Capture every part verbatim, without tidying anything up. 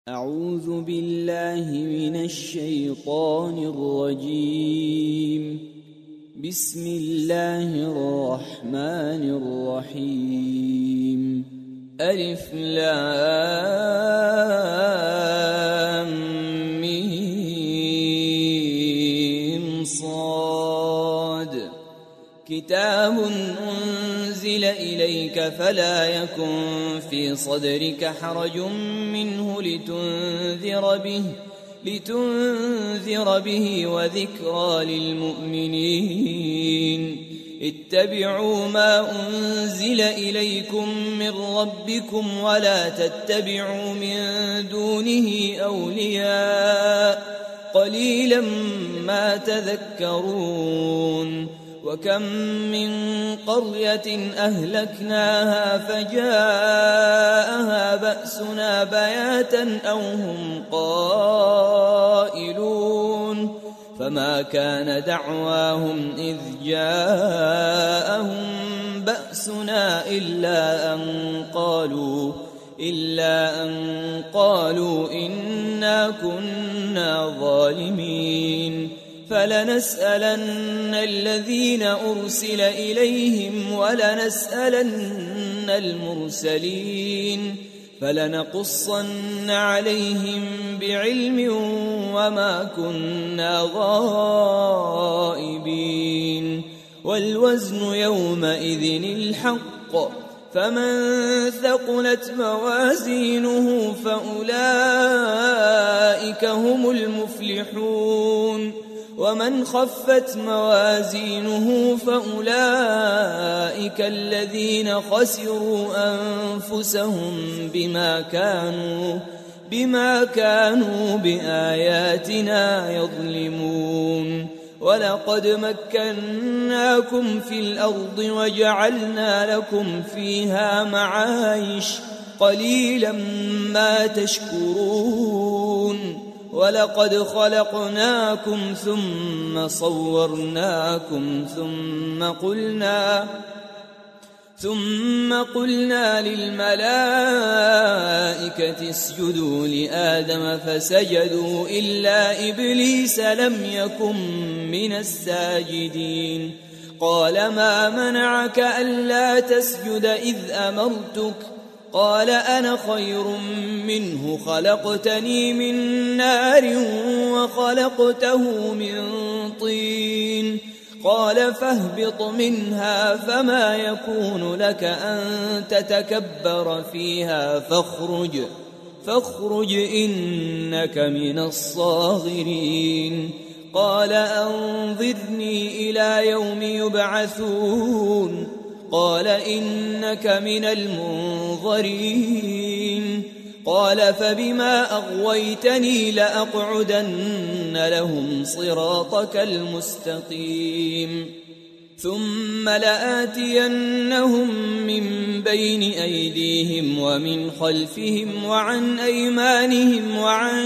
أعوذ بالله من الشيطان الرجيم. بسم الله الرحمن الرحيم. ألف لام ميم صاد. كتاب أنزل إليك فلا يكن في صدرك حرج منه لتنذر به لتنذر به وذكرى للمؤمنين. اتبعوا ما أنزل إليكم من ربكم ولا تتبعوا من دونه أولياء قليلا ما تذكرون. وكم من قرية أهلكناها فجاءها بأسنا بياتا أو هم قائلون. فما كان دعواهم إذ جاءهم بأسنا إلا أن قالوا إلا أن قالوا إنا كنا ظالمين. فلنسألن الذين أرسل إليهم ولنسألن المرسلين. فلنقصن عليهم بعلم وما كنا غائبين. والوزن يومئذ الحق. فمن ثقلت موازينه فأولئك هم المفلحون. ومن خفت موازينه فأولئك الذين خسروا أنفسهم بما كانوا بما كانوا بآياتنا يظلمون. ولقد مكناكم في الأرض وجعلنا لكم فيها معايش قليلا ما تشكرون. ولقد خلقناكم ثم صورناكم ثم قلنا ثم قلنا للملائكة اسجدوا لآدم فسجدوا إلا إبليس لم يكن من الساجدين. قال ما منعك ألا تسجد إذ أمرتك؟ قال أنا خير منه خلقتني من نار وخلقته من طين. قال فاهبط منها فما يكون لك أن تتكبر فيها فاخرج فاخرج إنك من الصاغرين. قال أنظرني إلى يوم يبعثون. قال إنك من المنظرين. قال فبما أغويتني لأقعدن لهم صراطك المستقيم. ثم لآتينهم من بين أيديهم ومن خلفهم وعن أيمانهم وعن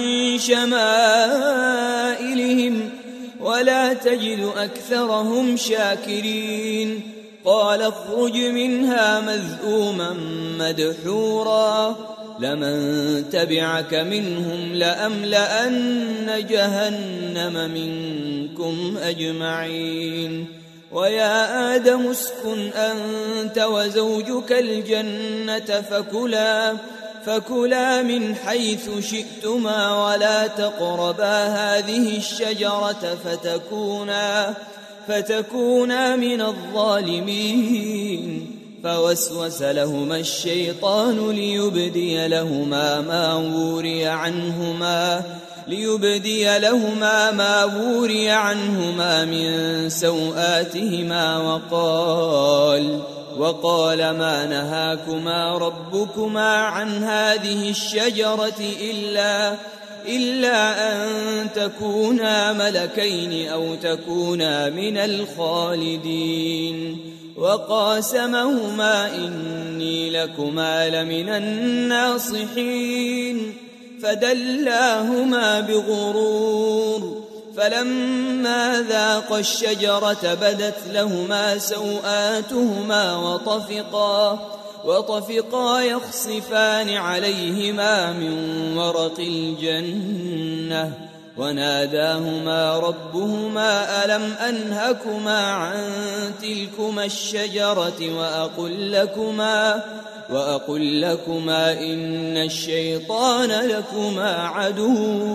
شمائلهم ولا تجد أكثرهم شاكرين. قال اخرج منها مذءوما مدحورا لمن تبعك منهم لأملأن جهنم منكم أجمعين. ويا آدم اسكن أنت وزوجك الجنة فكلا فكلا من حيث شئتما ولا تقربا هذه الشجرة فتكونا فتكونا من الظالمين. فوسوس لهما الشيطان ليبدي لهما ما وري عنهما ليبدي لهما ما وري عنهما من سوآتهما وقال وقال ما نهاكما ربكما عن هذه الشجرة إلا إلا أن تكونا ملكين أو تكونا من الخالدين. وقاسمهما إني لكما لمن الناصحين. فدلاهما بغرور. فلما ذاقا الشجرة بدت لهما سوآتهما وطفقا وطفقا يخصفان عليهما من ورق الجنة وناداهما ربهما ألم أنهكما عن تلكما الشجرة وأقل لكما وأقل لكما إن الشيطان لكما عدو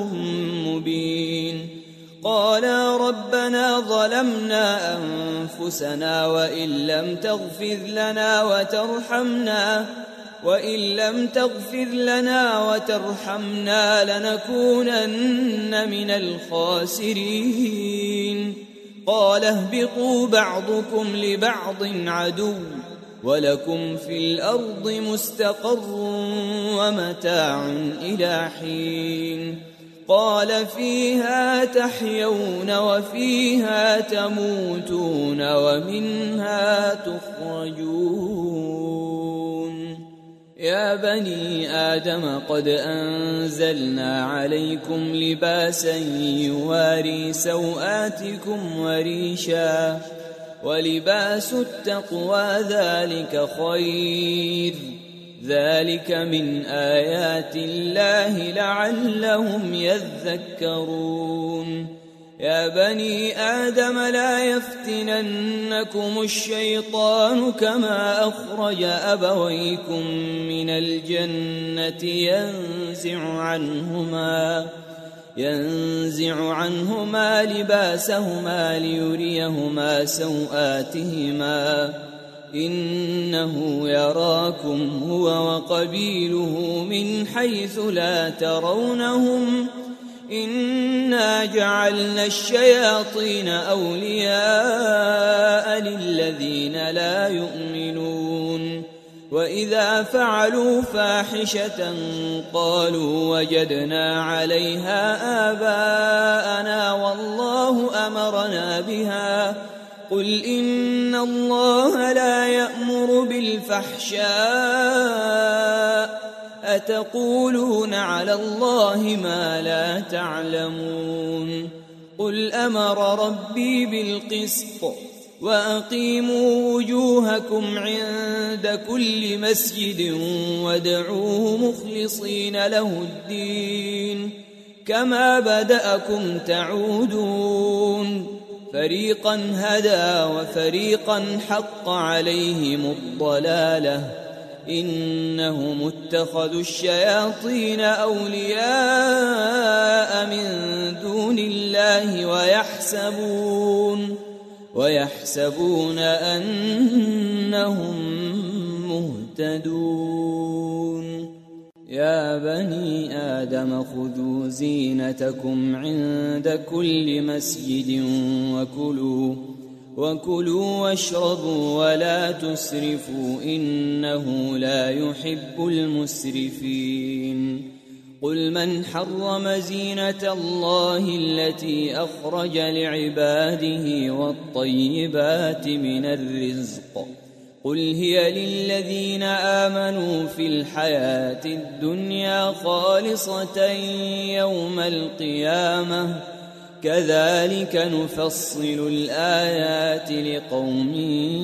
مبين قالا ربنا ظلمنا أنفسنا وإن لم تغفر لنا وترحمنا وإن لم تغفر لنا وترحمنا لنكونن من الخاسرين قال اهبطوا بعضكم لبعض عدو ولكم في الأرض مستقر ومتاع إلى حين قال فيها تحيون وفيها تموتون ومنها تخرجون يا بني آدم قد أنزلنا عليكم لباسا يواري سوآتكم وريشا ولباس التقوى ذلك خير ذلك من آيات الله لعلهم يذكرون يا بني آدم لا يفتننكم الشيطان كما أخرج أبويكم من الجنة ينزع عنهما ينزع عنهما لباسهما ليريهما سوآتهما إنه يراكم هو وقبيله من حيث لا ترونهم إنا جعلنا الشياطين أولياء للذين لا يؤمنون وإذا فعلوا فاحشة قالوا وجدنا عليها آباءنا والله أمرنا بها قل إن الله لا يأمر بالفحشاء أتقولون على الله ما لا تعلمون قل أمر ربي بالقسط وأقيموا وجوهكم عند كل مسجد وادعوه مخلصين له الدين كما بدأكم تعودون فريقا هدى وفريقا حق عليهم الضلالة إنهم اتخذوا الشياطين أولياء من دون الله ويحسبون ويحسبون أنهم مهتدون يا بني آدم خذوا زينتكم عند كل مسجد وكلوا وكلوا واشربوا ولا تسرفوا إنه لا يحب المسرفين قل من حرم زينة الله التي أخرج لعباده والطيبات من الرزق قل هي للذين آمنوا في الحياة الدنيا خالصة يوم القيامة كذلك نفصل الآيات لقوم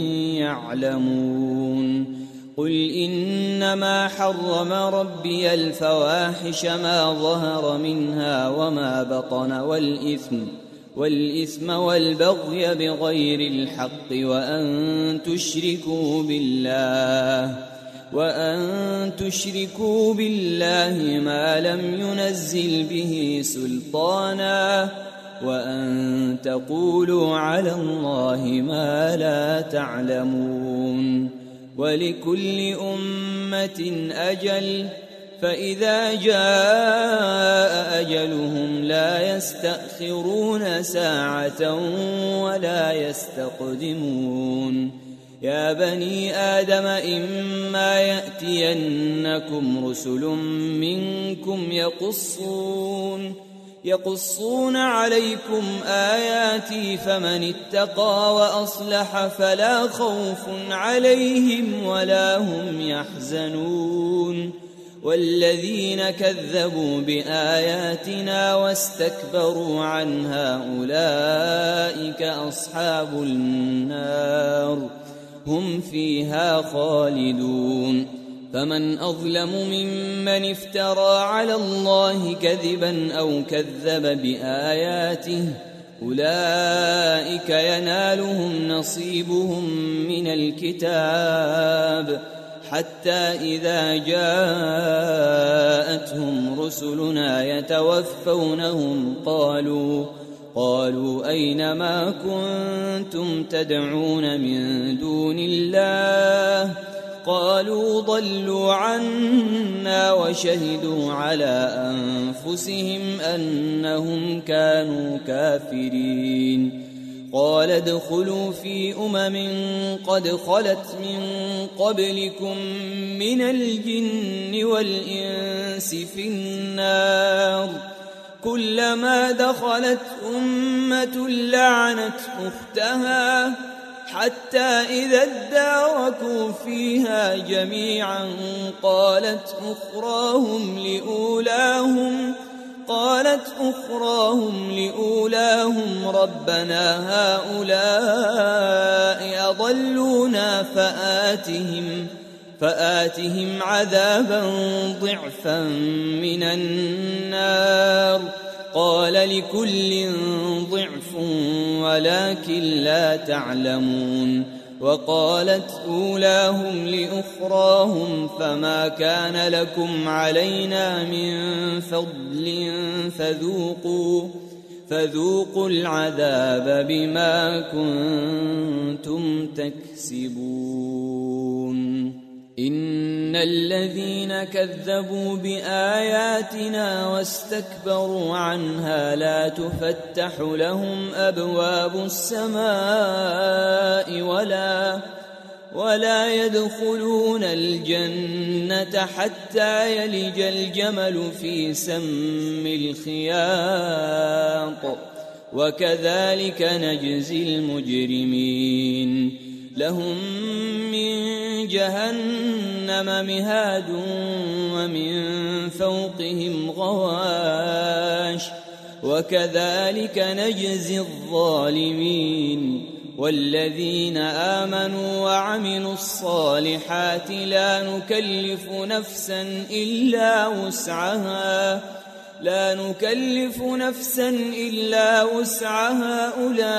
يعلمون قل إنما حرم ربي الفواحش ما ظهر منها وما بطن والإثم والإثم والبغي بغير الحق وأن تشركوا بالله وأن تشركوا بالله ما لم ينزل به سلطانا وأن تقولوا على الله ما لا تعلمون ولكل أمة أجل فإذا جاء أجلهم لا يستأخرون ساعة ولا يستقدمون يا بني آدم إما يأتينكم رسل منكم يقصون يقصون عليكم آياتي فمن اتقى وأصلح فلا خوف عليهم ولا هم يحزنون والذين كذبوا بآياتنا واستكبروا عنها أولئك أصحاب النار هم فيها خالدون فمن أظلم ممن افترى على الله كذبا أو كذب بآياته أولئك ينالهم نصيبهم من الكتاب حتى إذا جاءتهم رسلنا يتوفونهم قالوا قالوا أين ما كنتم تدعون من دون الله قالوا ضلوا عنا وشهدوا على أنفسهم أنهم كانوا كافرين قال ادخلوا في أمم قد خلت من قبلكم من الجن والإنس في النار كلما دخلت أمة لعنت أختها حتى إذا اداركوا فيها جميعا قالت أخراهم لأولاهم قالت أخراهم لأولاهم ربنا هؤلاء أضلونا فآتهم فآتهم عذابا ضعفا من النار قال لكل ضعف ولكن لا تعلمون وقالت أولاهم لأخراهم فما كان لكم علينا من فضل فذوقوا فذوقوا العذاب بما كنتم تكسبون إن الذين كذبوا بآياتنا واستكبروا عنها لا تفتح لهم أبواب السماء ولا ولا يدخلون الجنة حتى يلج الجمل في سم الخياط وكذلك نجزي المجرمين لهم من جهنم مهاد ومن فوقهم غواش وكذلك نجزي الظالمين والذين آمنوا وعملوا الصالحات لا نكلف نفسا إلا وسعها لا نكلف نفسا إلا وسعها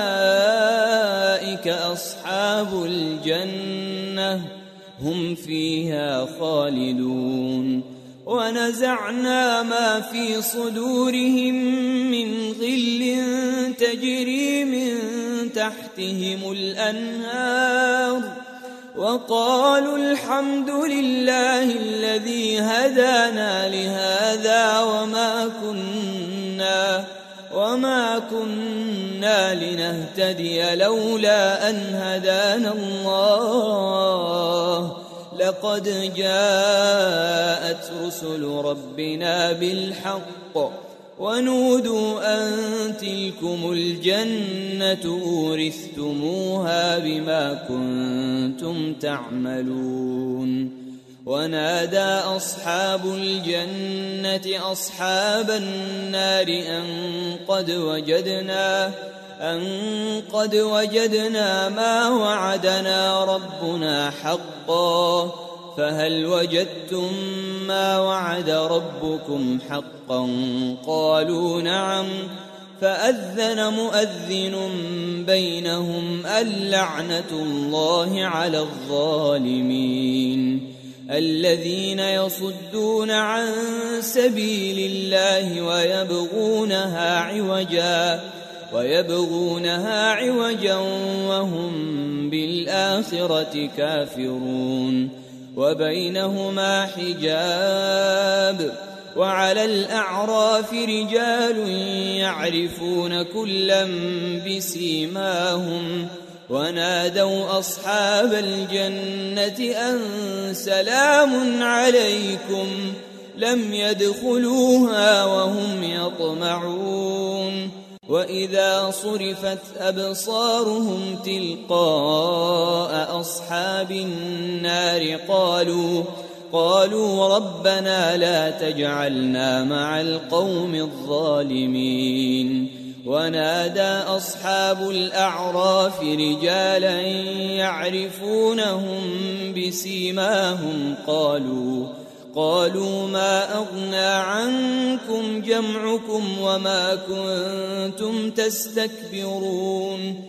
أولئك أصحاب الجنة هم فيها خالدون ونزعنا ما في صدورهم من غل تجري من تحتهم الأنهار وقالوا الحمد لله الذي هدانا لهذا وما كنا وما كنا لنهتدي لولا أن هدانا الله لقد جاءت رسل ربنا بالحق ونودوا أن تلكم الجنة أورثتموها بما كنتم تعملون ونادى أصحاب الجنة أصحاب النار أن قد وجدنا أن قد وجدنا ما وعدنا ربنا حقا فهل وجدتم ما وعد ربكم حقا قالوا نعم فأذن مؤذن بينهم اللعنة الله على الظالمين الذين يصدون عن سبيل الله ويبغونها عوجا ويبغونها عوجا وهم بالآخرة كافرون وبينهما حجاب وعلى الأعراف رجال يعرفون كلا بسيماهم ونادوا أصحاب الجنة أن سلام عليكم لم يدخلوها وهم يطمعون وإذا صرفت أبصارهم تلقاء أصحاب النار قالوا قالوا ربنا لا تجعلنا مع القوم الظالمين ونادى أصحاب الأعراف رجالا يعرفونهم بسيماهم قالوا قالوا ما أغنى عنكم جمعكم وما كنتم تستكبرون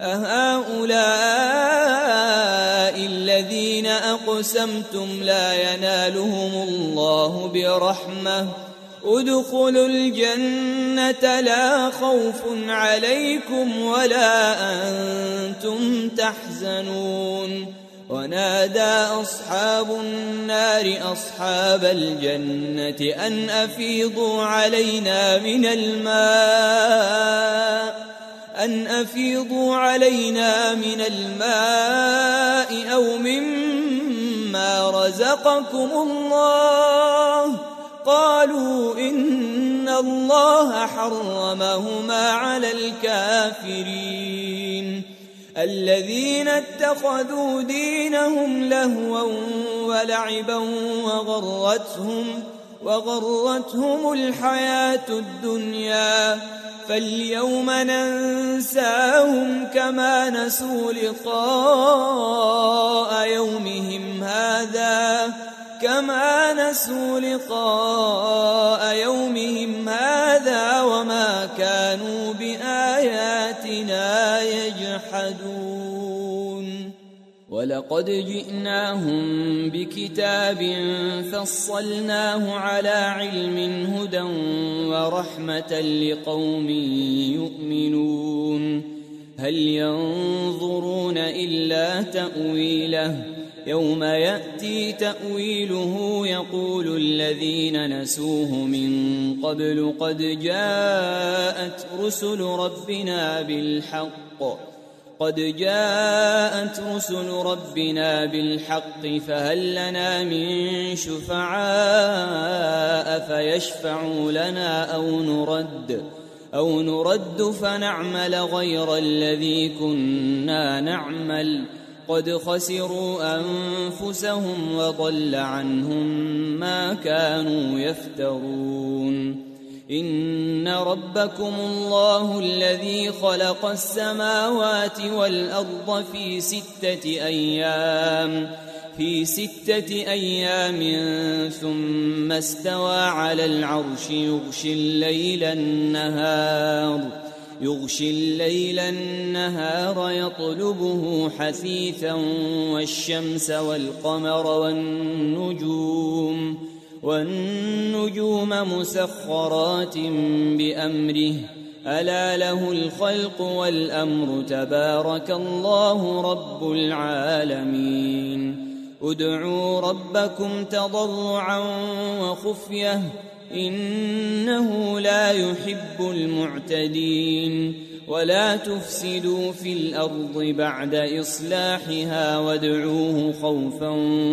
أهؤلاء الذين أقسمتم لا ينالهم الله برحمة ادخلوا الجنة لا خوف عليكم ولا أنتم تحزنون ونادى أصحاب النار أصحاب الجنة أن أفيضوا علينا من الماء أن أفيضوا علينا من الماء أو مما رزقكم الله قالوا إن الله حرمهما على الكافرين الذين اتخذوا دينهم لهوا ولعبا وغرتهم وغرتهم الحياة الدنيا فاليوم ننساهم كما نسوا لقاء يومهم هذا كما نسوا لقاء يومهم هذا وما كانوا بآياتنا يجحدون ولقد جئناهم بكتاب فصلناه على علم هدى ورحمة لقوم يؤمنون هل ينظرون إلا تأويله يوم يأتي تأويله يقول الذين نسوه من قبل قد جاءت رسل ربنا بالحق قد جاءت رسل ربنا بالحق فهل لنا من شفعاء فيشفعوا لنا أو نرد أو نرد فنعمل غير الذي كنا نعمل قد خسروا أنفسهم وضل عنهم ما كانوا يفترون إن ربكم الله الذي خلق السماوات والأرض في ستة أيام في ستة أيام ثم استوى على العرش يغشي الليل النهار يغشي الليل النهار يطلبه حثيثا والشمس والقمر والنجوم والنجوم مسخرات بأمره ألا له الخلق والأمر تبارك الله رب العالمين ادعوا ربكم تضرعا وخفية إنه لا يحب المعتدين ولا تفسدوا في الأرض بعد إصلاحها وادعوه خوفا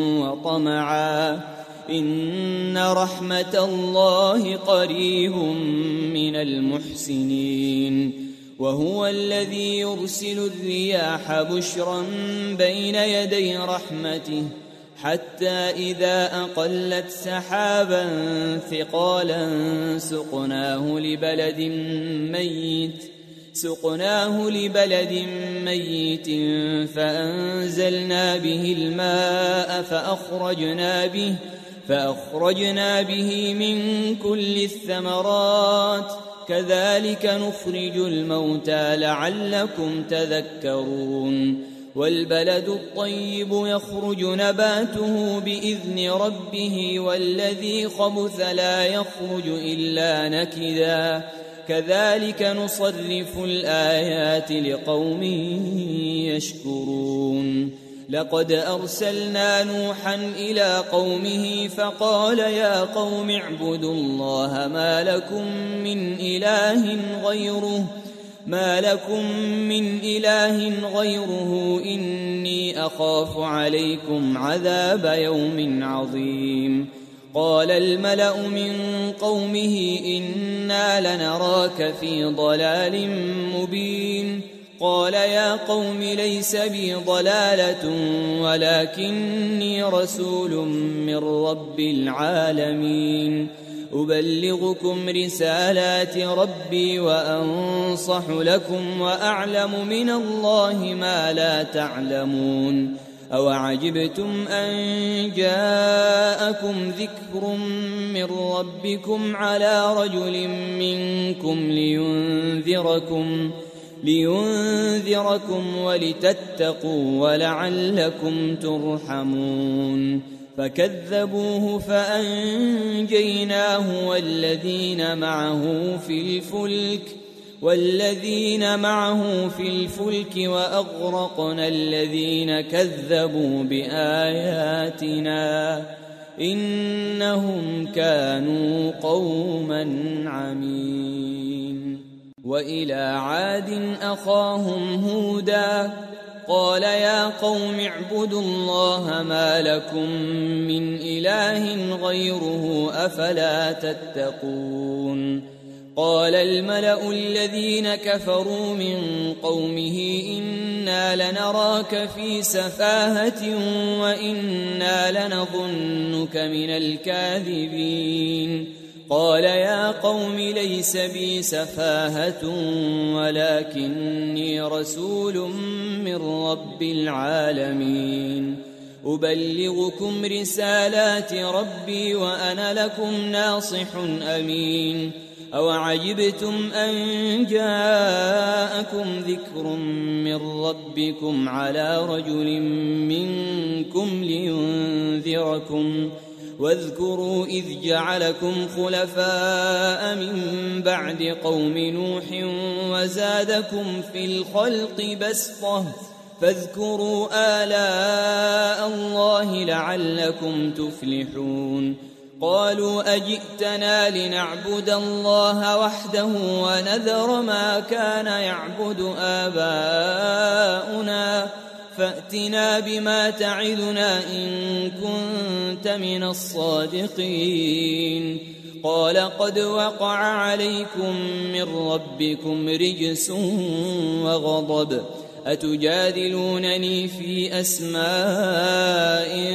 وطمعا إن رحمة الله قريب من المحسنين وهو الذي يرسل الرياح بشرا بين يدي رحمته حتى إذا أقلت سحابا ثقالا سقناه لبلد ميت سقناه لبلد ميت فأنزلنا به الماء فأخرجنا به فأخرجنا به من كل الثمرات كذلك نخرج الموتى لعلكم تذكرون والبلد الطيب يخرج نباته بإذن ربه والذي خبث لا يخرج إلا نكدا كذلك نصرف الآيات لقوم يشكرون لقد أرسلنا نوحا إلى قومه فقال يا قوم اعبدوا الله ما لكم من إله غيره ما لكم من إله غيره إني أخاف عليكم عذاب يوم عظيم قال الملأ من قومه إنا لنراك في ضلال مبين قال يا قوم ليس بي ضلالة ولكني رسول من رب العالمين أبلغكم رسالات ربي وأنصح لكم وأعلم من الله ما لا تعلمون أوعجبتم أن جاءكم ذكر من ربكم على رجل منكم لينذركم لينذركم ولتتقوا ولعلكم ترحمون فكذبوه فأنجيناه والذين معه في الفلك والذين معه في الفلك وأغرقنا الذين كذبوا بآياتنا إنهم كانوا قوما عمين وإلى عاد أخاهم هودا قال يا قوم اعبدوا الله ما لكم من إله غيره أفلا تتقون قال الملأ الذين كفروا من قومه إنا لنراك في سفاهة وإنا لنظنك من الكاذبين قال يا قوم ليس بي سفاهة ولكني رسول من رب العالمين أبلغكم رسالات ربي وأنا لكم ناصح أمين أوعجبتم أن جاءكم ذكر من ربكم على رجل منكم لينذركم واذكروا إذ جعلكم خلفاء من بعد قوم نوح وزادكم في الخلق بسطة فاذكروا آلاء الله لعلكم تفلحون قالوا أجئتنا لنعبد الله وحده ونذر ما كان يعبد آباؤنا فأتنا بما تعدنا إن كنت من الصادقين قال قد وقع عليكم من ربكم رجس وغضب أتجادلونني في أسماء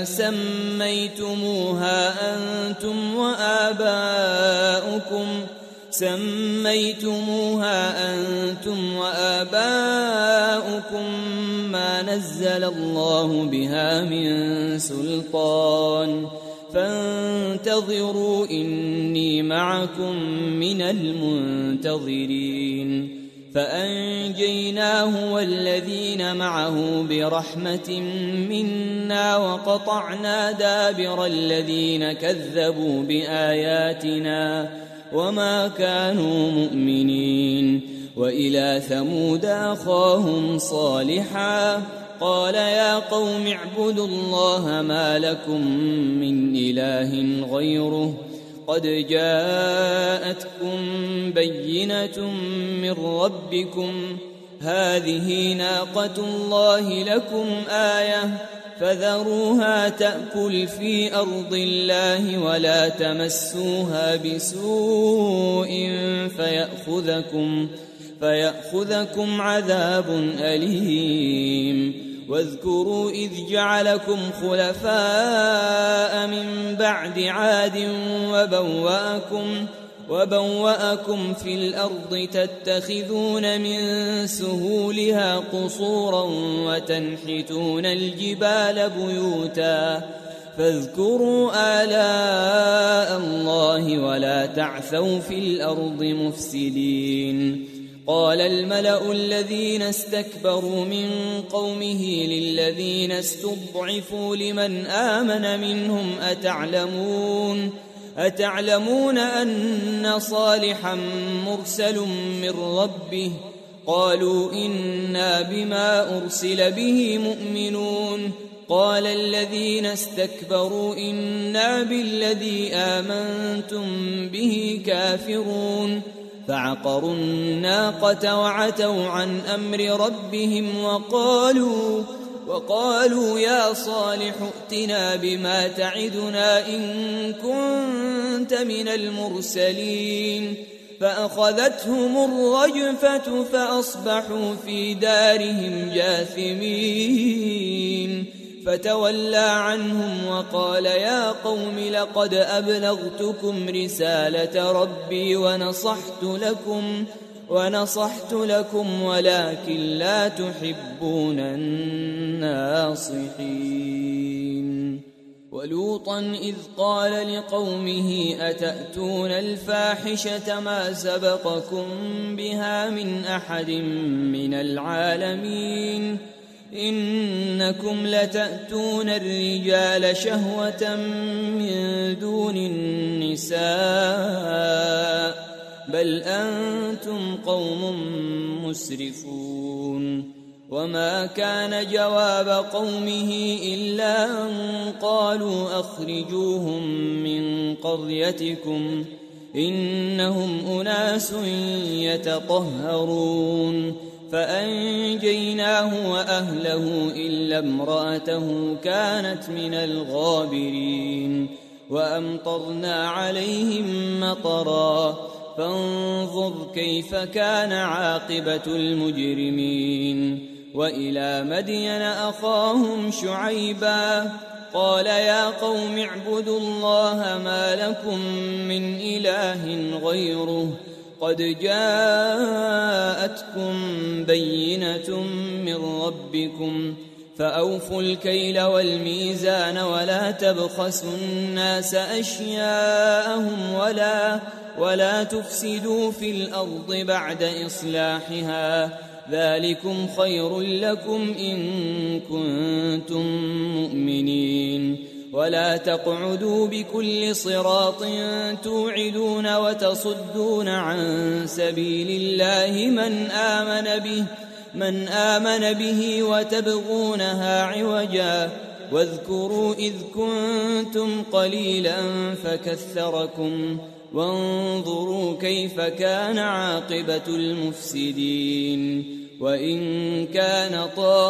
سميتموها أنتم وآباؤكم سميتموها أنتم وآباؤكم ما نزل الله بها من سلطان فانتظروا إني معكم من المنتظرين فأنجيناه والذين معه برحمة منا وقطعنا دابر الذين كذبوا بآياتنا وما كانوا مؤمنين وإلى ثمود أخاهم صالحا قال يا قوم اعبدوا الله ما لكم من إله غيره قد جاءتكم بينة من ربكم هذه ناقة الله لكم آية فذروها تأكل في أرض الله ولا تمسوها بسوء فيأخذكم, فيأخذكم عذاب أليم واذكروا إذ جعلكم خلفاء من بعد عاد وبوأكم, وبوأكم في الأرض تتخذون من سهولها قصورا وتنحتون الجبال بيوتا فاذكروا آلاء الله ولا تعثوا في الأرض مفسدين قال الملأ الذين استكبروا من قومه للذين استضعفوا لمن آمن منهم أتعلمون أتعلمون أن صالحا مرسل من ربه قالوا إنا بما أرسل به مؤمنون قال الذين استكبروا إنا بالذي آمنتم به كافرون فعقروا الناقة وعتوا عن أمر ربهم وقالوا وقالوا يا صالح ائتنا بما تعدنا إن كنت من المرسلين فأخذتهم الرجفة فأصبحوا في دارهم جاثمين فتولى عنهم وقال يا قوم لقد أبلغتكم رسالة ربي ونصحت لكم ونصحت لكم ولكن لا تحبون الناصحين. ولوطا إذ قال لقومه أتأتون الفاحشة ما سبقكم بها من أحد من العالمين إنكم لتأتون الرجال شهوة من دون النساء بل أنتم قوم مسرفون. وما كان جواب قومه إلا أن قالوا أخرجوهم من قريتكم إنهم أناس يتطهرون. فأنجيناه وأهله إلا امرأته كانت من الغابرين. وأمطرنا عليهم مطرا فانظر كيف كان عاقبة المجرمين. وإلى مدين أخاهم شعيبا قال يا قوم اعبدوا الله ما لكم من إله غيره قد جاءتكم بينة من ربكم فأوفوا الكيل والميزان ولا تبخسوا الناس أشياءهم ولا ولا تفسدوا في الأرض بعد إصلاحها ذلكم خير لكم إن كنتم مؤمنين. ولا تقعدوا بكل صراط توعدون وتصدون عن سبيل الله من آمن به من آمن به وتبغونها عوجا واذكروا إذ كنتم قليلا فكثركم وانظروا كيف كان عاقبة المفسدين. وإن كان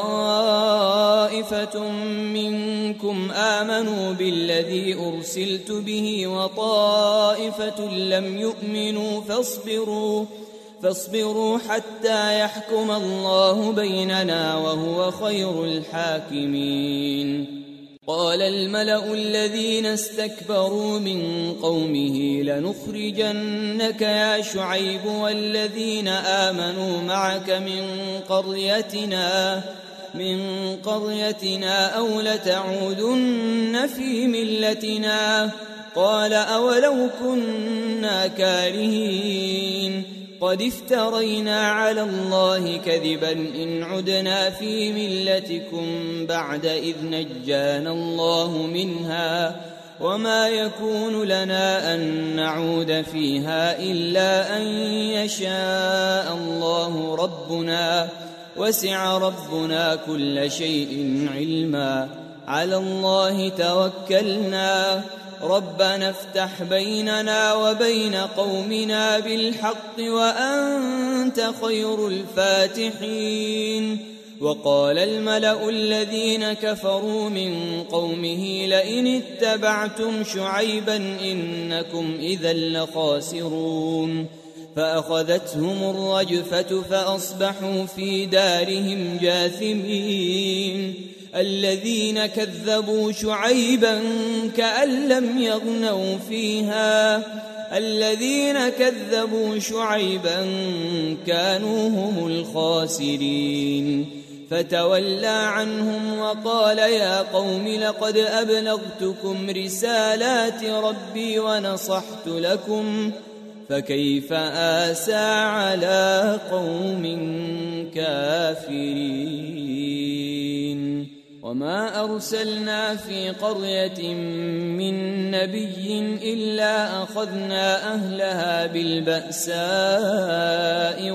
طائفة منكم آمنوا بالذي أرسلت به وطائفة لم يؤمنوا فاصبروا فاصبروا حتى يحكم الله بيننا وهو خير الحاكمين. قال الملأ الذين استكبروا من قومه لنخرجنك يا شعيب والذين آمنوا معك من قريتنا من قريتنا أو لتعودن في ملتنا قال أولو كنا كارهين قد افترينا على الله كذبا إن عدنا في ملتكم بعد إذ نجانا الله منها وما يكون لنا أن نعود فيها إلا أن يشاء الله ربنا وسع ربنا كل شيء علما على الله توكلنا ربنا افتح بيننا وبين قومنا بالحق وأنت خير الفاتحين. وقال الملأ الذين كفروا من قومه لئن اتبعتم شعيبا إنكم إذا لخاسرون. فأخذتهم الرجفة فأصبحوا في دارهم جاثمين. الذين كذبوا شعيبا كأن لم يغنوا فيها الذين كذبوا شعيبا كانوا هم الخاسرين. فتولى عنهم وقال يا قوم لقد أبلغتكم رسالات ربي ونصحت لكم فكيف آسى على قوم كافرين. وما أرسلنا في قرية من نبي إلا أخذنا أهلها بالبأساء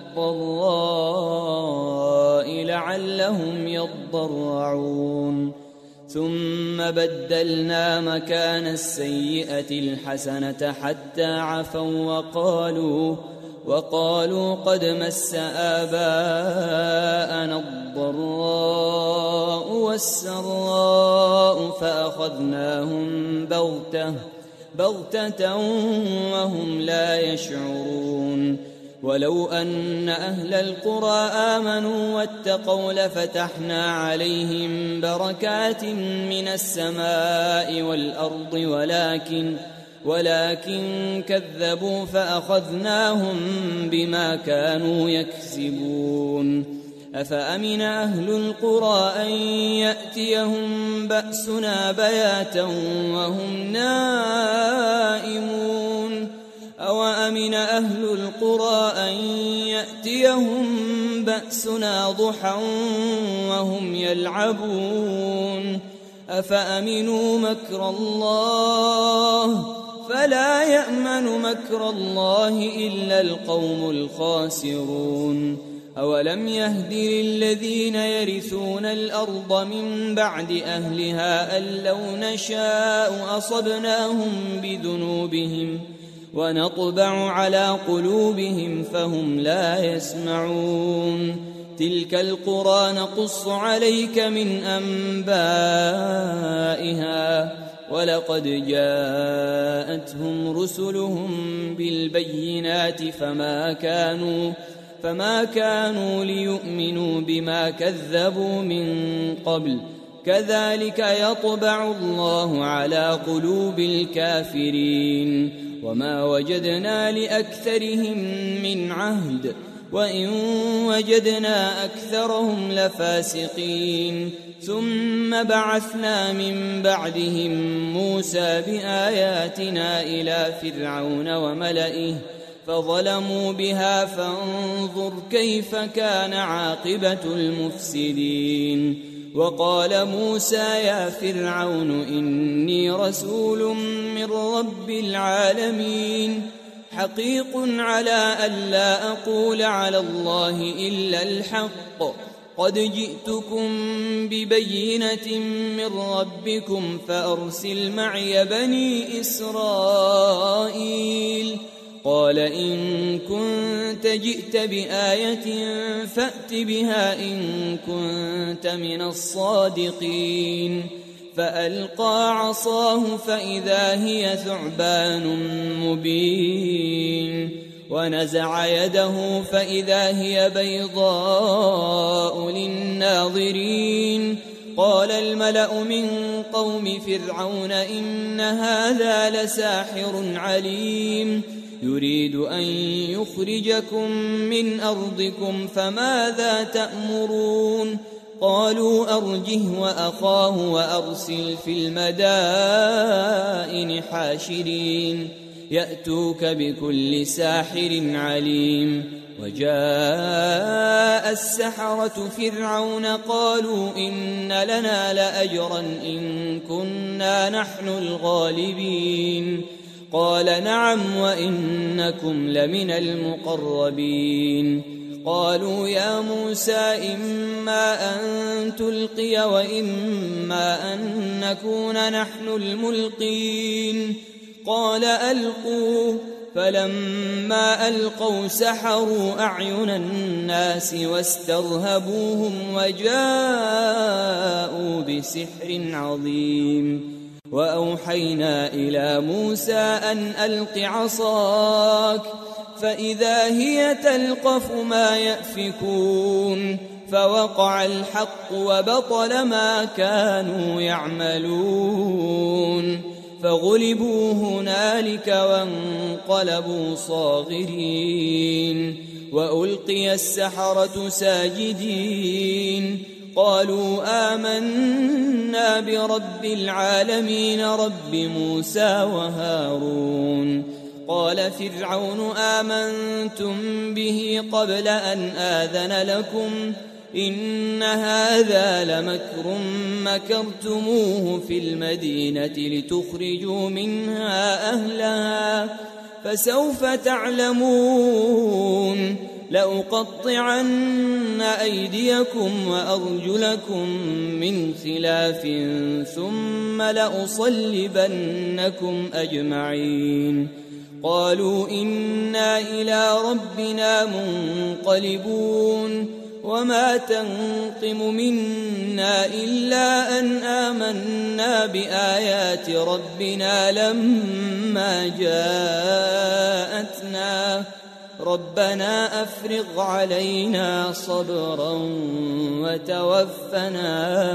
والضراء لعلهم يضرعون. ثم بدلنا مكان السيئة الحسنة حتى عفوا وقالوا وقالوا قد مس آباءنا الضراء والسراء فأخذناهم بغتة بغتة وهم لا يشعرون. ولو أن أهل القرى آمنوا واتقوا لفتحنا عليهم بركات من السماء والأرض ولكن ولكن كذبوا فأخذناهم بما كانوا يكسبون أفأمن أهل القرى أن يأتيهم بأسنا بياتا وهم نائمون أوأمن أهل القرى أن يأتيهم بأسنا ضحى وهم يلعبون أفأمنوا مكر الله فلا يأمن مكر الله إلا القوم الخاسرون أولم يهد للذين يرثون الأرض من بعد أهلها أن لو نشاء أصبناهم بذنوبهم ونطبع على قلوبهم فهم لا يسمعون تلك القرى نقص عليك من أنبائها ولقد جاءتهم رسلهم بالبينات فما كانوا فما كانوا ليؤمنوا بما كذبوا من قبل كذلك يطبع الله على قلوب الكافرين وما وجدنا لأكثرهم من عهد وإن وجدنا أكثرهم لفاسقين ثم بعثنا من بعدهم موسى بآياتنا إلى فرعون وملئه فظلموا بها فانظر كيف كان عاقبة المفسدين وقال موسى يا فرعون إني رسول من رب العالمين حقيق على ألا أقول على الله إلا الحق قد جئتكم ببينة من ربكم فأرسل معي بني إسرائيل قال إن كنت جئت بآية فأت بها إن كنت من الصادقين فألقى عصاه فإذا هي ثعبان مبين ونزع يده فإذا هي بيضاء للناظرين قال الملأ من قوم فرعون إن هذا لساحر عليم يريد أن يخرجكم من أرضكم فماذا تأمرون قالوا أرجه وأخاه وأرسل في المدائن حاشرين يأتوك بكل ساحر عليم وجاء السحرة فرعون قالوا إن لنا لأجرا إن كنا نحن الغالبين قال نعم وإنكم لمن المقربين قالوا يا موسى إما أن تلقي وإما أن نكون نحن الملقين قال ألقوا فلما ألقوا سحروا أعين الناس واسترهبوهم وجاءوا بسحر عظيم وأوحينا إلى موسى أن ألق عصاك فإذا هي تلقف ما يأفكون فوقع الحق وبطل ما كانوا يعملون فغلبوا هنالك وانقلبوا صاغرين وألقي السحرة ساجدين قالوا آمنا برب العالمين رب موسى وهارون قال فرعون آمنتم به قبل أن آذن لكم إن هذا لمكر مكرتموه في المدينة لتخرجوا منها أهلها فسوف تعلمون لأقطعن أيديكم وأرجلكم من خلاف ثم لأصلبنكم أجمعين قالوا إنا إلى ربنا منقلبون وما تنقم منا إلا أن آمنا بآيات ربنا لما جاءتنا ربنا أفرغ علينا صبرا وتوفنا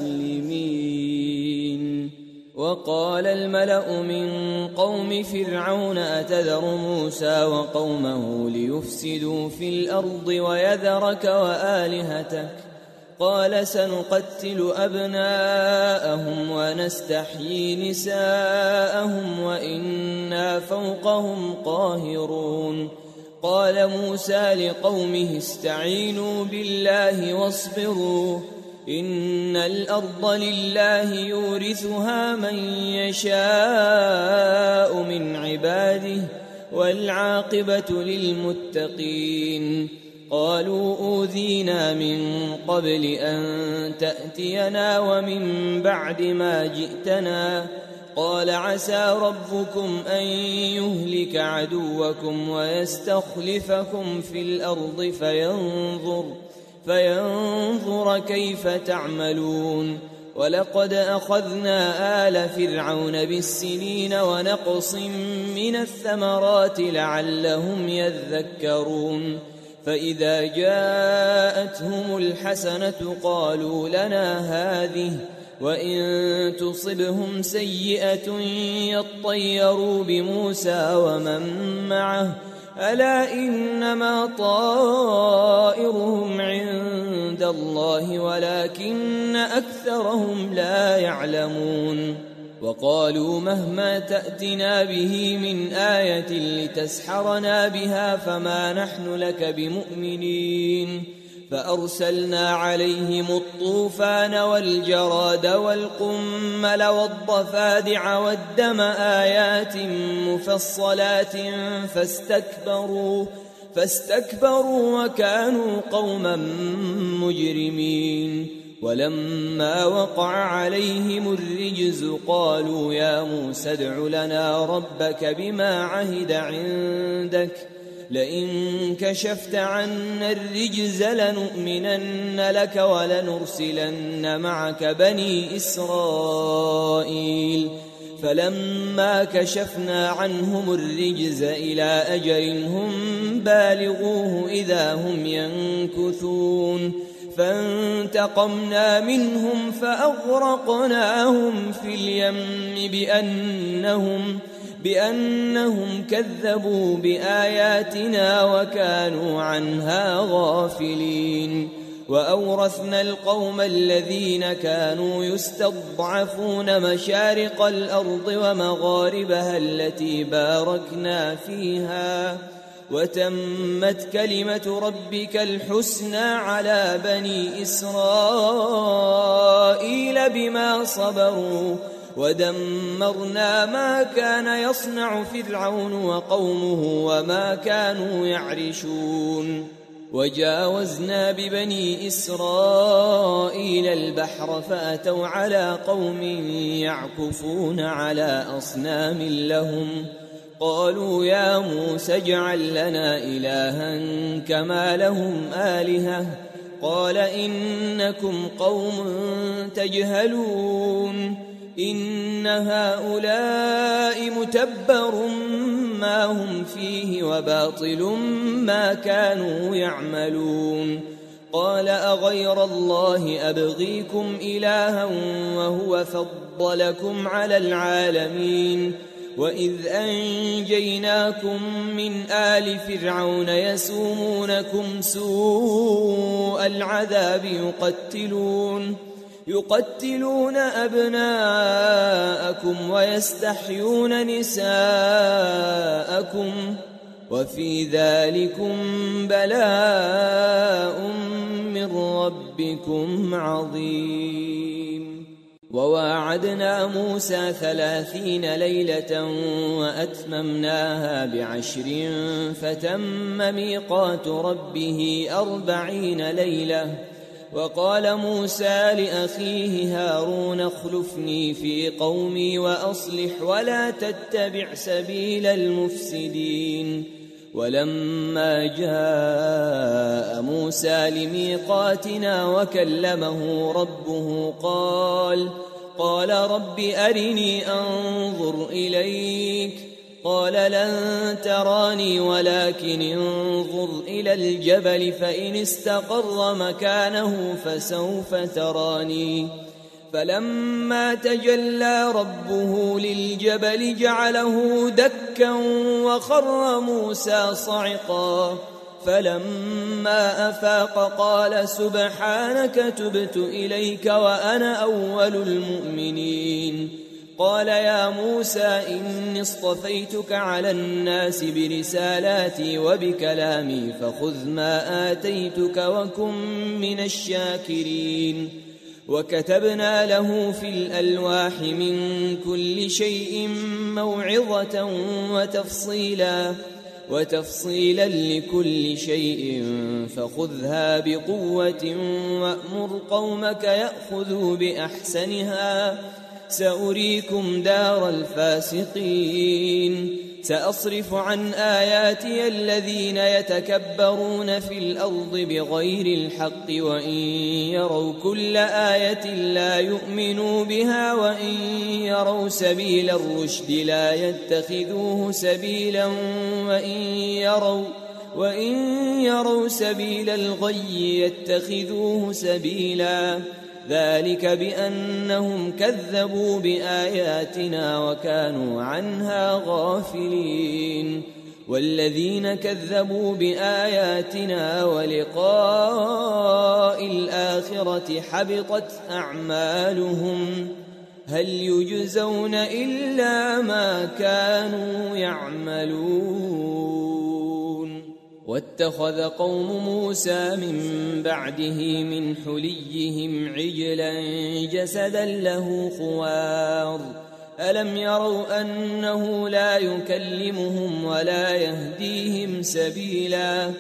مسلمين. وقال الملأ من قوم فرعون أتذر موسى وقومه ليفسدوا في الأرض ويذرك وآلهتك قال سنقتل أبناءهم ونستحيي نساءهم وإنا فوقهم قاهرون. قال موسى لقومه استعينوا بالله واصبروا إن الأرض لله يورثها من يشاء من عباده والعاقبة للمتقين. قالوا أوذينا من قبل أن تأتينا ومن بعد ما جئتنا قال عسى ربكم أن يهلك عدوكم ويستخلفكم في الأرض فينظر فينظر كيف تعملون. ولقد أخذنا آل فرعون بالسنين ونقص من الثمرات لعلهم يذكرون. فإذا جاءتهم الحسنة قالوا لنا هذه وإن تصبهم سيئة يطيروا بموسى ومن معه ألا إنما طائرهم عند الله ولكن أكثرهم لا يعلمون. وقالوا مهما تأتنا به من آية لتسحرنا بها فما نحن لك بمؤمنين. فأرسلنا عليهم الطوفان والجراد والقمل والضفادع والدم آيات مفصلات فاستكبروا فاستكبروا وكانوا قوما مجرمين. ولما وقع عليهم الرجز قالوا يا موسى ادع لنا ربك بما عهد عندك لئن كشفت عنا الرجز لنؤمنن لك ولنرسلن معك بني إسرائيل. فلما كشفنا عنهم الرجز إلى أجل هم بالغوه إذا هم ينكثون. فانتقمنا منهم فأغرقناهم في اليم بأنهم بأنهم كذبوا بآياتنا وكانوا عنها غافلين. وأورثنا القوم الذين كانوا يستضعفون مشارق الأرض ومغاربها التي باركنا فيها وتمت كلمة ربك الحسنى على بني إسرائيل بما صبروا ودمرنا ما كان يصنع فرعون وقومه وما كانوا يعرشون. وجاوزنا ببني إسرائيل البحر فأتوا على قوم يعكفون على أصنام لهم قالوا يا موسى اجعل لنا إلها كما لهم آلهة قال إنكم قوم تجهلون إن هؤلاء متبر ما هم فيه وباطل ما كانوا يعملون. قال أغير الله أبغيكم إلها وهو فضلكم على العالمين وإذ أنجيناكم من آل فرعون يسومونكم سوء العذاب يقتلون يقتلون أبناءكم ويستحيون نساءكم وفي ذلكم بلاء من ربكم عظيم. وواعدنا موسى ثلاثين ليلة وأتممناها بعشر فتم ميقات ربه أربعين ليلة. وقال موسى لأخيه هارون اخلفني في قومي وأصلح ولا تتبع سبيل المفسدين. ولما جاء موسى لميقاتنا وكلمه ربه قال قال رب أرني أنظر إليك قال لن تراني ولكن انظر إلى الجبل فإن استقر مكانه فسوف تراني فلما تجلى ربه للجبل جعله دكا وخر موسى صعقا فلما أفاق قال سبحانك تبت إليك وأنا أول المؤمنين قال يا موسى إني اصطفيتك على الناس برسالاتي وبكلامي فخذ ما آتيتك وكن من الشاكرين وكتبنا له في الألواح من كل شيء موعظة وتفصيلا وتفصيلا لكل شيء فخذها بقوة وأمر قومك يأخذوا بأحسنها سأريكم دار الفاسقين سأصرف عن آياتي الذين يتكبرون في الأرض بغير الحق وإن يروا كل آية لا يؤمنوا بها وإن يروا سبيل الرشد لا يتخذوه سبيلا وإن يروا وإن يروا سبيل الغي يتخذوه سبيلا ذلك بأنهم كذبوا بآياتنا وكانوا عنها غافلين والذين كذبوا بآياتنا ولقاء الآخرة حبطت أعمالهم هل يجزون إلا ما كانوا يعملون واتخذ قوم موسى من بعده من حليهم عجلا جسدا له خوار ألم يروا أنه لا يكلمهم ولا يهديهم سبيلا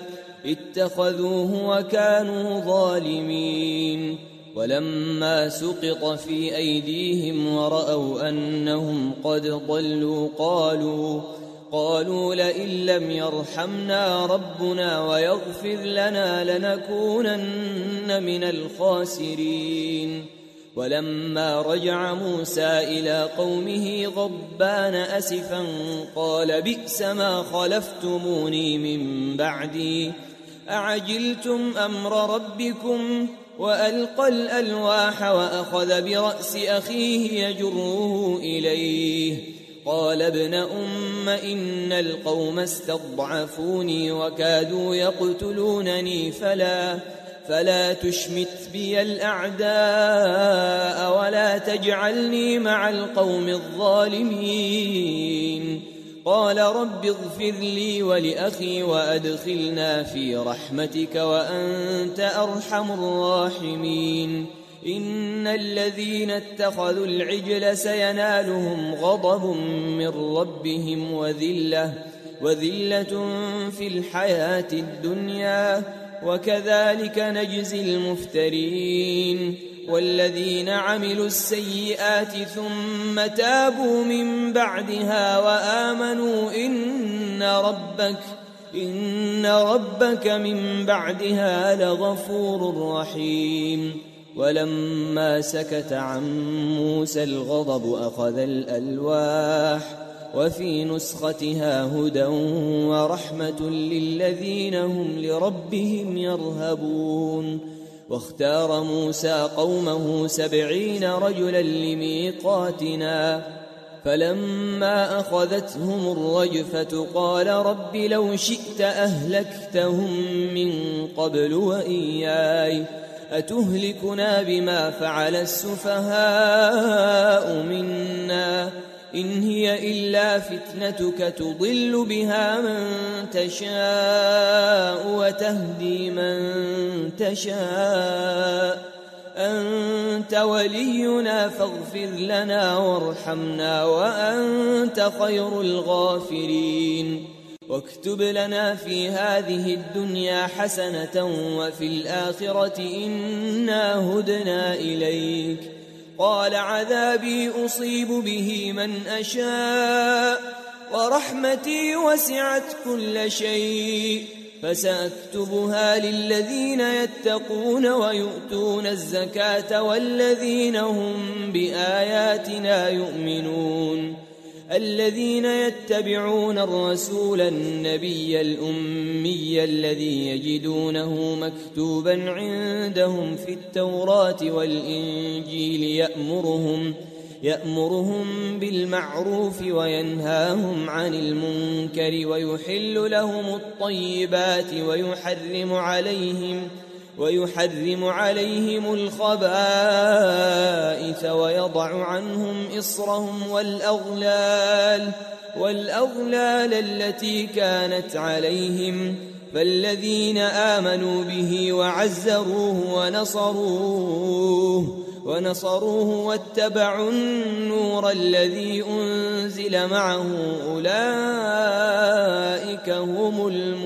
اتخذوه وكانوا ظالمين ولما سقط في أيديهم ورأوا أنهم قد ضلوا قالوا قالوا لئن لم يرحمنا ربنا ويغفر لنا لنكونن من الخاسرين ولما رجع موسى إلى قومه غضبان أسفا قال بئس ما خلفتموني من بعدي أعجلتم أمر ربكم وألقى الألواح وأخذ برأس أخيه يجره إليه قال ابن أم إن القوم استضعفوني وكادوا يقتلونني فلا فلا تشمت بي الأعداء ولا تجعلني مع القوم الظالمين قال رب اغفر لي ولأخي وأدخلنا في رحمتك وأنت أرحم الراحمين إن الذين اتخذوا العجل سينالهم غضب من ربهم وذلة وذلة في الحياة الدنيا وكذلك نجزي المفترين والذين عملوا السيئات ثم تابوا من بعدها وآمنوا إن ربك إن ربك من بعدها لغفور رحيم ولما سكت عن موسى الغضب أخذ الألواح وفي نسختها هدى ورحمة للذين هم لربهم يرهبون واختار موسى قومه سبعين رجلا لميقاتنا فلما أخذتهم الرجفة قال رب لو شئت أهلكتهم من قبل وإياي أتهلكنا بما فعل السفهاء منا إن هي إلا فتنتك تضل بها من تشاء وتهدي من تشاء أنت ولينا فاغفر لنا وارحمنا وأنت خير الغافرين واكتب لنا في هذه الدنيا حسنة وفي الآخرة إنا هدنا إليك قال عذابي أصيب به من أشاء ورحمتي وسعت كل شيء فسأكتبها للذين يتقون ويؤتون الزكاة والذين هم بآياتنا يؤمنون الذين يتبعون الرسول النبي الأمي الذي يجدونه مكتوبا عندهم في التوراة والإنجيل يأمرهم يأمرهم بالمعروف وينهاهم عن المنكر ويحل لهم الطيبات ويحرم عليهم ويحرم عليهم الخبائث ويضع عنهم إصرهم والأغلال والأغلال التي كانت عليهم فالذين آمنوا به وعزروه ونصروه ونصروه واتبعوا النور الذي أنزل معه أولئك هم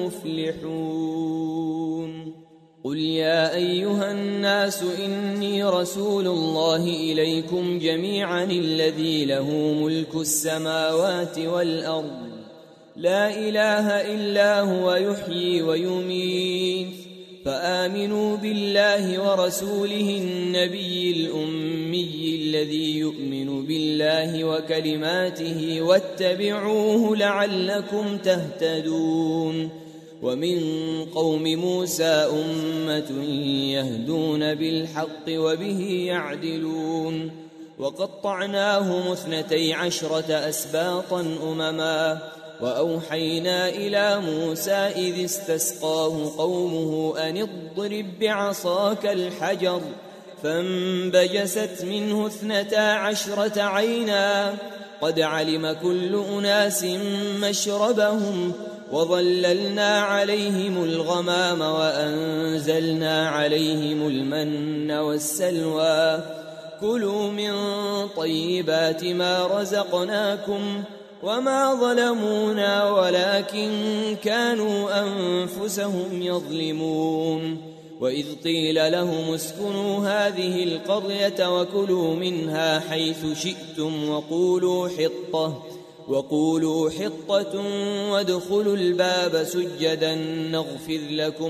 المفلحون. قل يا أيها الناس إني رسول الله إليكم جميعا الذي له ملك السماوات والأرض لا إله إلا هو يحيي ويميت فآمنوا بالله ورسوله النبي الأمي الذي يؤمن بالله وكلماته واتبعوه لعلكم تهتدون. ومن قوم موسى أمة يهدون بالحق وبه يعدلون وقطعناهم اثنتي عشرة أسباطا أمما وأوحينا إلى موسى إذ استسقاه قومه أن اضرب بعصاك الحجر فانبجست منه اثنتا عشرة عينا قد علم كل أناس مشربهم وظللنا عليهم الغمام وأنزلنا عليهم المن والسلوى كلوا من طيبات ما رزقناكم وما ظلمونا ولكن كانوا أنفسهم يظلمون. وإذ قيل لهم اسكنوا هذه القرية وكلوا منها حيث شئتم وقولوا حطة وقولوا حطة وادخلوا الباب سجدا نغفر لكم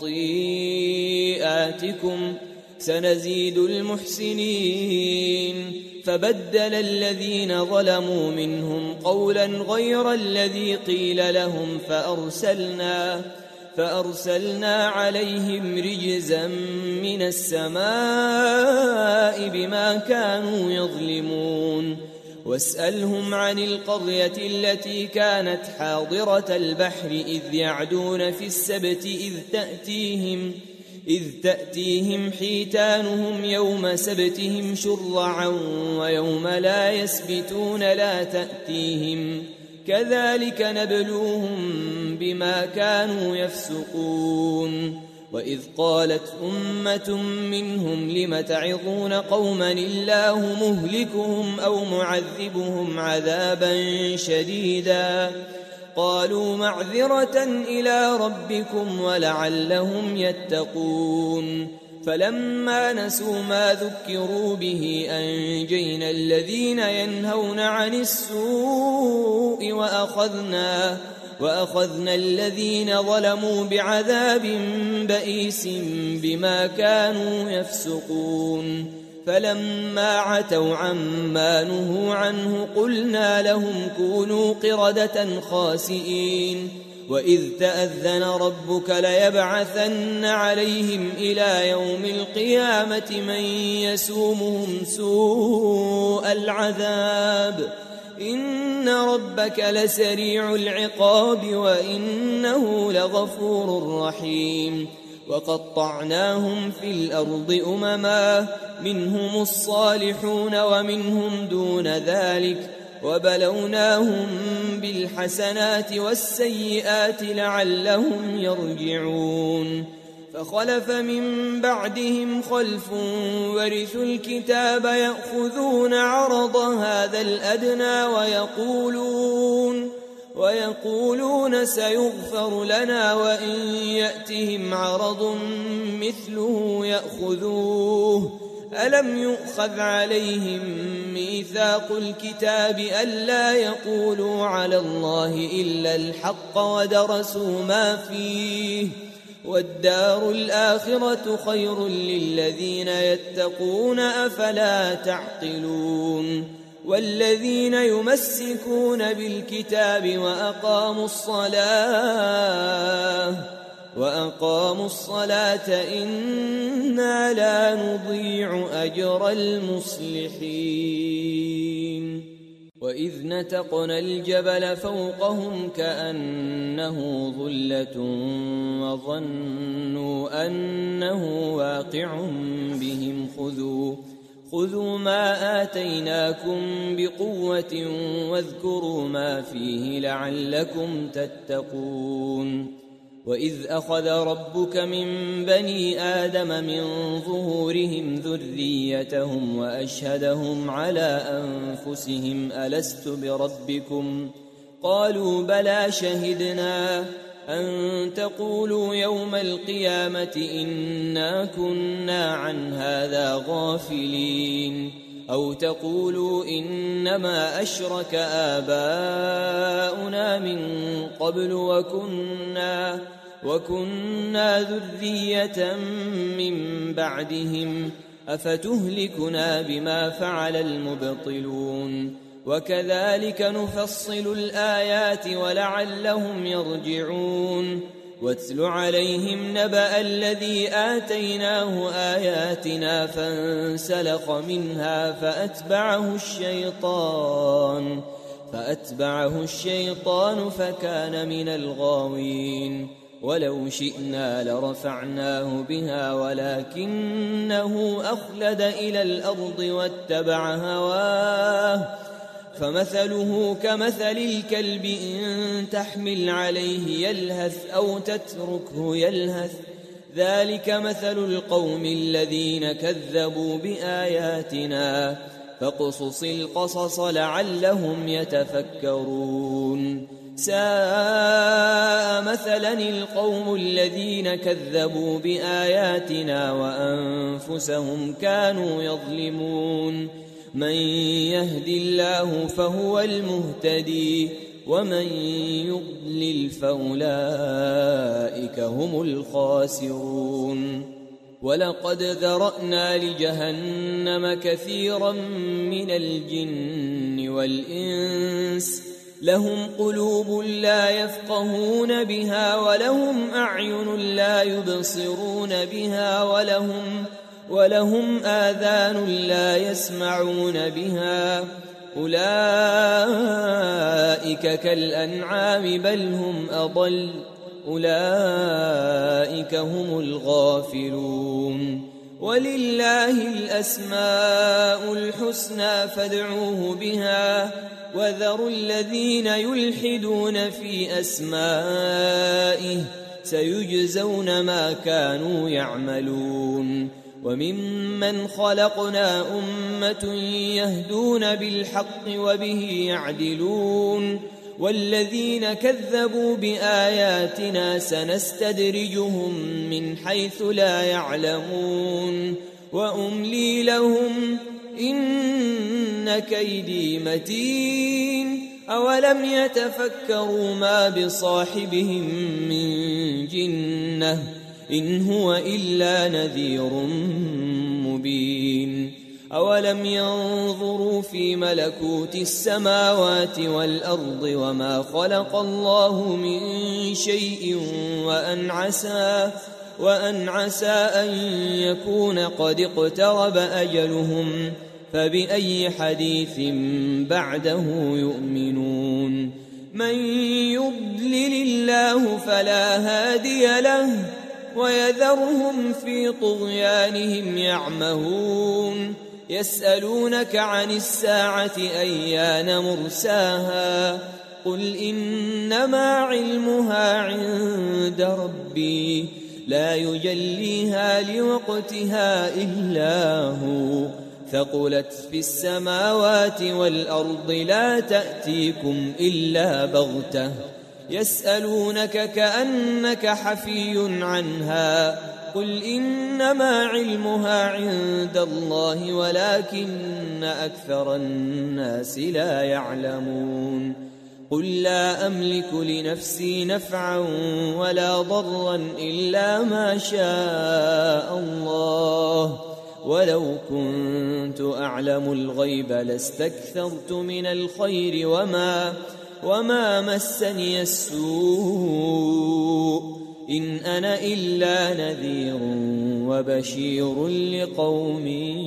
خطيئاتكم سنزيد المحسنين. فبدل الذين ظلموا منهم قولا غير الذي قيل لهم فأرسلنا فأرسلنا عليهم رجزا من السماء بما كانوا يظلمون. واسألهم عن القرية التي كانت حاضرة البحر إذ يعدون في السبت إذ تأتيهم إذ تأتيهم حيتانهم يوم سبتهم شرعا ويوم لا يسبتون لا تأتيهم كذلك نبلوهم بما كانوا يفسقون. وإذ قالت أمة منهم لم تعظون قوما الله مهلكهم أو معذبهم عذابا شديدا قالوا معذرة إلى ربكم ولعلهم يتقون. فلما نسوا ما ذكروا به أنجينا الذين ينهون عن السوء وأخذنا وأخذنا الذين ظلموا بعذاب بئيس بما كانوا يفسقون. فلما عتوا عما نهوا عنه قلنا لهم كونوا قردة خاسئين. وإذ تأذن ربك ليبعثن عليهم إلى يوم القيامة من يسومهم سوء العذاب إن ربك لسريع العقاب وإنه لغفور رحيم. وقطعناهم في الأرض أمما منهم الصالحون ومنهم دون ذلك وبلوناهم بالحسنات والسيئات لعلهم يرجعون. فخلف من بعدهم خلف ورثوا الكتاب يأخذون عرض هذا الأدنى ويقولون ويقولون سيغفر لنا وإن يأتهم عرض مثله يأخذوه ألم يؤخذ عليهم ميثاق الكتاب ألا يقولوا على الله إلا الحق ودرسوا ما فيه والدار الآخرة خير للذين يتقون أفلا تعقلون. والذين يمسكون بالكتاب وأقاموا الصلاة وأقاموا الصلاة إنا لا نضيع أجر المصلحين وإذ نتقنا الجبل فوقهم كأنه ظلة وظنوا أنه واقع بهم خذوا خذوا ما آتيناكم بقوة واذكروا ما فيه لعلكم تتقون وإذ أخذ ربك من بني آدم من ظهورهم ذريتهم وأشهدهم على أنفسهم ألست بربكم قالوا بلى شهدنا أن تقولوا يوم القيامة إنا كنا عن هذا غافلين أو تقولوا إنما أشرك آباؤنا من قبل وكنا وكنا ذرية من بعدهم أفتهلكنا بما فعل المبطلون وكذلك نفصل الآيات ولعلهم يرجعون واتل عليهم نبأ الذي آتيناه آياتنا فانسلخ منها فأتبعه الشيطان فأتبعه الشيطان فكان من الغاوين ولو شئنا لرفعناه بها ولكنه أخلد إلى الأرض واتبع هواه فمثله كمثل الكلب إن تحمل عليه يلهث أو تتركه يلهث ذلك مثل القوم الذين كذبوا بآياتنا فاقصص القصص لعلهم يتفكرون ساء مثلا القوم الذين كذبوا بآياتنا وأنفسهم كانوا يظلمون من يهد الله فهو المهتدي ومن يضلل فأولئك هم الخاسرون ولقد ذرأنا لجهنم كثيرا من الجن والإنس لهم قلوب لا يفقهون بها ولهم أعين لا يبصرون بها ولهم ولهم آذان لا يسمعون بها أولئك كالأنعام بل هم أضل أولئك هم الغافلون ولله الأسماء الحسنى فادعوه بها وذروا الذين يلحدون في أسمائه سيجزون ما كانوا يعملون وممن خلقنا أمة يهدون بالحق وبه يعدلون والذين كذبوا بآياتنا سنستدرجهم من حيث لا يعلمون وأملي لهم إن كيدي متين أولم يتفكروا ما بصاحبهم من جنة إن هو إلا نذير مبين أولم ينظروا في ملكوت السماوات والأرض وما خلق الله من شيء وأن عسى وأن عسى أن يكون قد اقترب أجلهم فبأي حديث بعده يؤمنون من يضلل الله فلا هادي له ويذرهم في طغيانهم يعمهون يسألونك عن الساعة أيان مرساها قل إنما علمها عند ربي لا يجليها لوقتها إلا هو ثقلت في السماوات والأرض لا تأتيكم إلا بغتة يسألونك كأنك حفي عنها قل إنما علمها عند الله ولكن أكثر الناس لا يعلمون قل لا أملك لنفسي نفعا ولا ضرا إلا ما شاء الله ولو كنت أعلم الغيب لاستكثرت من الخير وما وما مسني السوء إن أنا إلا نذير وبشير لقوم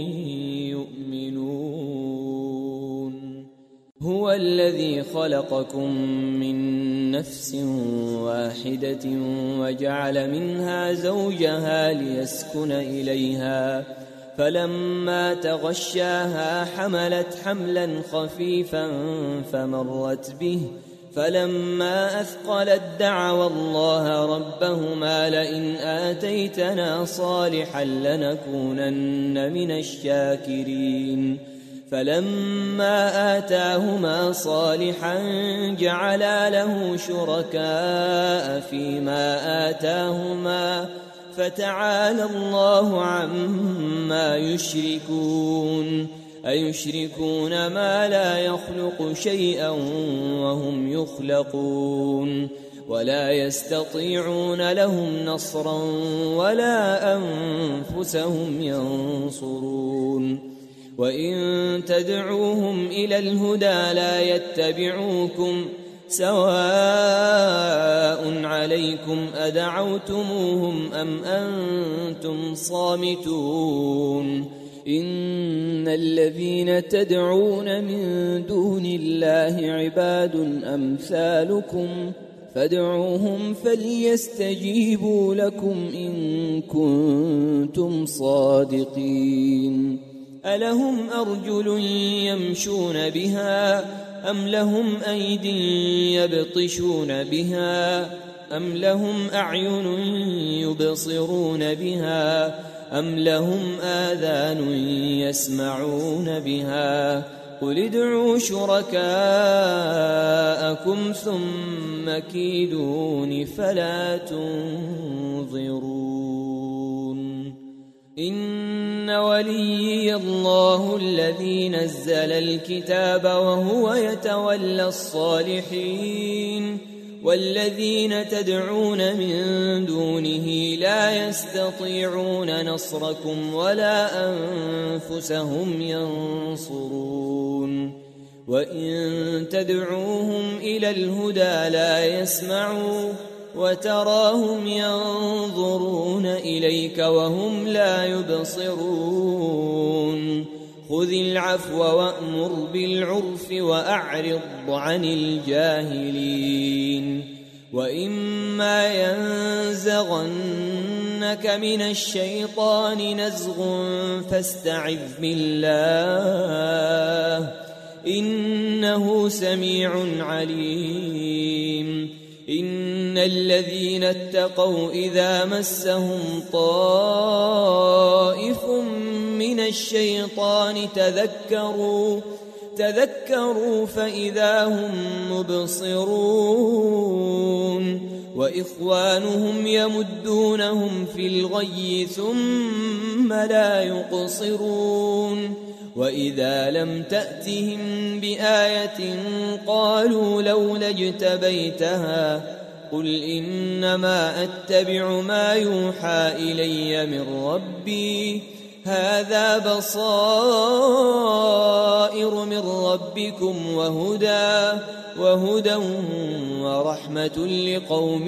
يؤمنون. هو الذي خلقكم من نفس واحدة وجعل منها زوجها ليسكن إليها فلما تغشاها حملت حملا خفيفا فمرت به فلما أثقلت دعوا الله ربهما لئن آتيتنا صالحا لنكونن من الشاكرين فلما آتاهما صالحا جعلا له شركاء فيما آتاهما فتعالى الله عما يشركون أيشركون ما لا يخلق شيئا وهم يخلقون ولا يستطيعون لهم نصرا ولا أنفسهم ينصرون وإن تدعوهم إلى الهدى لا يتبعوكم سواء عليكم أدعوتموهم أم أنتم صامتون إن الذين تدعون من دون الله عباد أمثالكم فادعوهم فليستجيبوا لكم إن كنتم صادقين ألهم أرجل يمشون بها أم لهم أيد يبطشون بها أم لهم أعين يبصرون بها أم لهم آذان يسمعون بها قل ادعوا شركاءكم ثم كيدون فلا تنظرون إن وليي الله الذي نزل الكتاب وهو يتولى الصالحين والذين تدعون من دونه لا يستطيعون نصركم ولا أنفسهم ينصرون وإن تدعوهم إلى الهدى لا يسمعوا وتراهم ينظرون إليك وهم لا يبصرون خذ العفو وأمر بالعرف وأعرض عن الجاهلين وإما ينزغنك من الشيطان نزغ فاستعذ بالله إنه سميع عليم إن الذين اتقوا إذا مسهم طائف من الشيطان تذكروا تذكروا فإذا هم مبصرون وإخوانهم يمدونهم في الغي ثم لا يقصرون وإذا لم تأتهم بآية قالوا لولا اجتبيتها قل إنما أتبع ما يوحى إلي من ربي هذا بصائر من ربكم وهدى وهدى ورحمة لقوم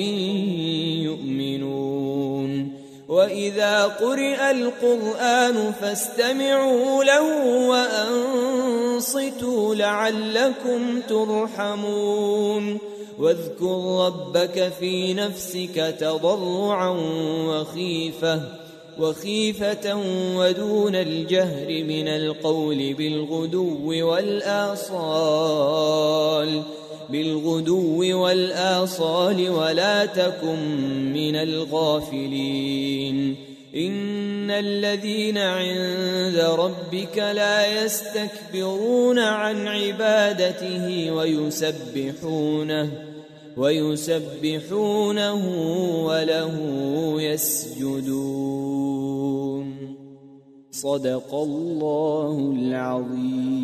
يؤمنون وإذا قرئ القرآن فاستمعوا له وأنصتوا لعلكم ترحمون واذكر ربك في نفسك تضرعا وخيفة وخيفة ودون الجهر من القول بالغدو والآصال بالغدو والآصال ولا تكن من الغافلين إن الذين عند ربك لا يستكبرون عن عبادته ويسبحونه ويسبحونه وله يسجدون صدق الله العظيم.